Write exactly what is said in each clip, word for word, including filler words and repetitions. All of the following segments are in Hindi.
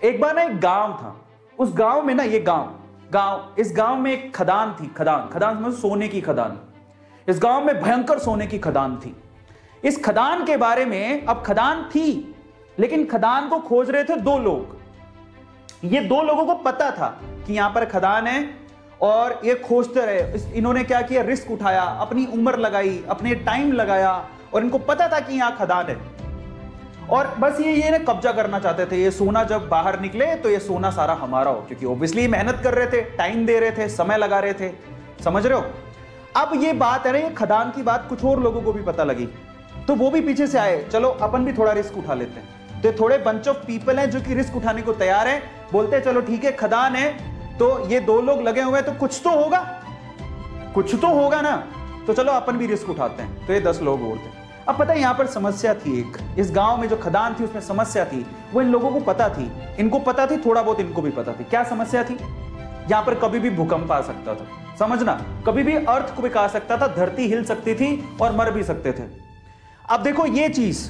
एक बार ना एक गांव था, उस गांव में ना ये गांव गांव इस गांव में एक खदान थी। खदान खदान मतलब सोने की खदान। इस गांव में भयंकर सोने की खदान थी। इस खदान के बारे में, अब खदान थी लेकिन खदान को खोज रहे थे दो लोग। ये दो लोगों को पता था कि यहां पर खदान है और ये खोजते रहे। इन्होंने क्या किया, रिस्क उठाया, अपनी उम्र लगाई, अपने टाइम लगाया और इनको पता था कि यहां खदान है और बस ये ये ना कब्जा करना चाहते थे। ये सोना जब बाहर निकले तो ये सोना सारा हमारा हो, क्योंकि ऑब्वियसली मेहनत कर रहे थे, टाइम दे रहे थे, समय लगा रहे थे। समझ रहे हो? अब ये बात है ना, ये खदान की बात कुछ और लोगों को भी पता लगी तो वो भी पीछे से आए, चलो अपन भी थोड़ा रिस्क उठा लेते हैं। तो थोड़े बंच ऑफ पीपल हैं जो कि रिस्क उठाने को तैयार हैं, बोलते हैं चलो ठीक है खदान है तो ये दो लोग लगे हुए हैं तो कुछ तो होगा, कुछ तो होगा ना, तो चलो अपन भी रिस्क उठाते हैं। तो ये दस लोग और थे। अब पता है यहां पर समस्या थी एक, इस गांव में जो खदान थी उसमें समस्या थी, वो इन लोगों को पता थी, इनको पता थी, थोड़ा बहुत इनको भी पता थी। क्या समस्या थी? यहां पर कभी भी भूकंप आ सकता था, समझना, कभी भी अर्थ को आ सकता था, धरती हिल सकती थी और मर भी सकते थे। अब देखो ये चीज,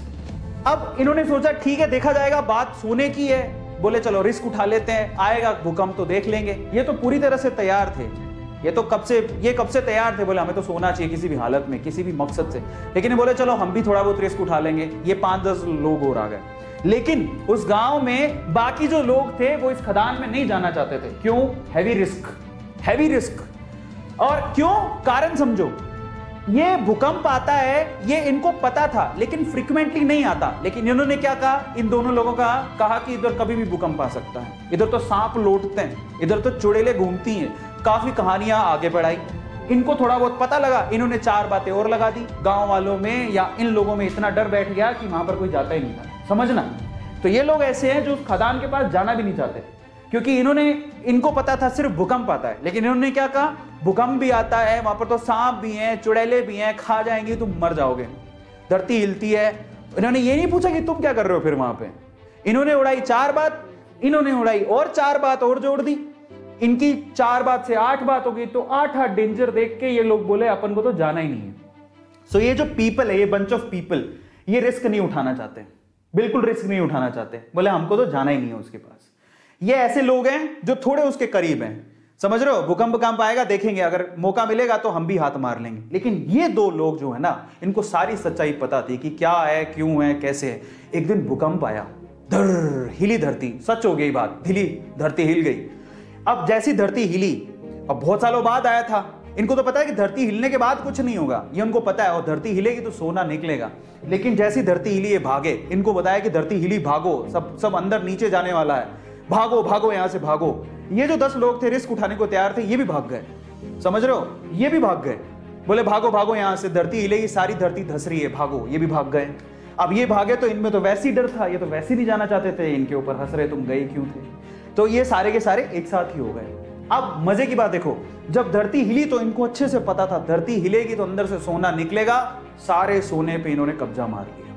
अब इन्होंने सोचा ठीक है देखा जाएगा, बात सोने की है, बोले चलो रिस्क उठा लेते हैं, आएगा भूकंप तो देख लेंगे। ये तो पूरी तरह से तैयार थे, ये तो कब से ये कब से तैयार थे, बोले हमें तो सोना चाहिए किसी भी हालत में, किसी भी मकसद से। लेकिन ये बोले चलो हम भी थोड़ा बहुत रिस्क उठा लेंगे। ये पांच दस लोग और आ गए, लेकिन उस गांव में बाकी जो लोग थे वो इस खदान में नहीं जाना चाहते थे। क्यों? Heavy risk, heavy risk. और क्यों? कारण समझो, ये भूकंप आता है ये इनको पता था लेकिन फ्रीक्वेंटली नहीं आता। लेकिन इन्होंने क्या कहा, इन दोनों लोगों का कहा कि इधर कभी भी भूकंप आ सकता है, इधर तो सांप लौटते हैं, इधर तो चुड़ैलें घूमती हैं, काफी कहानियां आगे बढ़ाई। इनको थोड़ा बहुत पता लगा, इन्होंने चार बातें और लगा दी। गांव वालों में या इन लोगों में इतना डर बैठ गया कि वहां पर कोई जाता ही नहीं था, समझना। तो ये लोग ऐसे हैं जो खदान के पास जाना भी नहीं चाहते, क्योंकि इन्होंने इनको पता था सिर्फ भूकंप आता है। लेकिन इन्होंने क्या कहा, भूकंप भी आता है, वहां पर तो सांप भी हैं, चुड़ैले भी हैं, खा जाएंगे, तुम मर जाओगे, धरती हिलती है। इन्होंने ये नहीं पूछा कि तुम क्या कर रहे हो फिर वहां पे। इन्होंने उड़ाई चार बात, इन्होंने उड़ाई और चार बात और जोड़ दी। इनकी चार बात से आठ बात हो गई, तो आठ आठ डेंजर देख के ये लोग बोले अपन को तो जाना ही नहीं है। सो so ये जो पीपल है, ये बंच ऑफ पीपल, ये रिस्क नहीं उठाना चाहते, बिल्कुल रिस्क नहीं उठाना चाहते, बोले हमको तो जाना ही नहीं है उसके पास। ये ऐसे लोग हैं जो थोड़े उसके करीब हैं, समझ रहे हो? भूकंप काम पाएगा देखेंगे, अगर मौका मिलेगा तो हम भी हाथ मार लेंगे। लेकिन ये दो लोग जो है ना, इनको सारी सच्चाई पता थी कि क्या है, क्यों है, कैसे है। एक दिन भूकंप आया, धर हिली धरती, सच हो गई बात, हिली धरती, हिल गई। अब जैसी धरती हिली, अब बहुत सालों बाद आया था, इनको तो पता है कि धरती हिलने के बाद कुछ नहीं होगा, ये उनको पता है, और धरती हिलेगी तो सोना निकलेगा। लेकिन जैसी धरती हिली ये भागे, इनको बताया कि धरती हिली, भागो, सब सब अंदर नीचे जाने वाला है, भागो भागो यहां से भागो। ये जो दस लोग थे रिस्क उठाने को तैयार थे, ये भी भाग गए, समझ रहे हो? ये भी भाग गए, बोले भागो भागो यहां से, धरती हिलेगी, सारी धरती धस रही है, भागो। ये भी भाग गए। अब ये भागे तो इनमें तो वैसे ही डर था, ये तो वैसे ही नहीं जाना चाहते थे, इनके ऊपर हंस रहे तुम गए क्यों थे। तो ये सारे के सारे एक साथ ही हो गए। अब मजे की बात देखो, जब धरती हिली तो इनको अच्छे से पता था धरती हिलेगी तो अंदर से सोना निकलेगा, सारे सोने पे इन्होंने कब्जा मार लिया।